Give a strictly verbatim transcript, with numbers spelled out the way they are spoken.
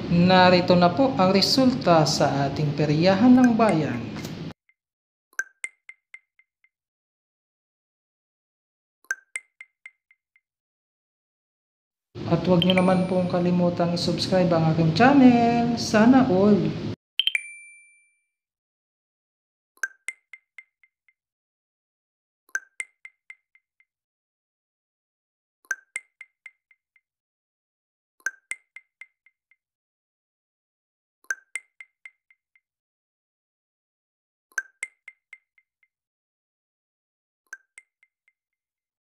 Narito na po ang resulta sa ating peryahan ng bayan. At huwag nyo naman pong kalimutang i-subscribe ang aking channel. Sana all!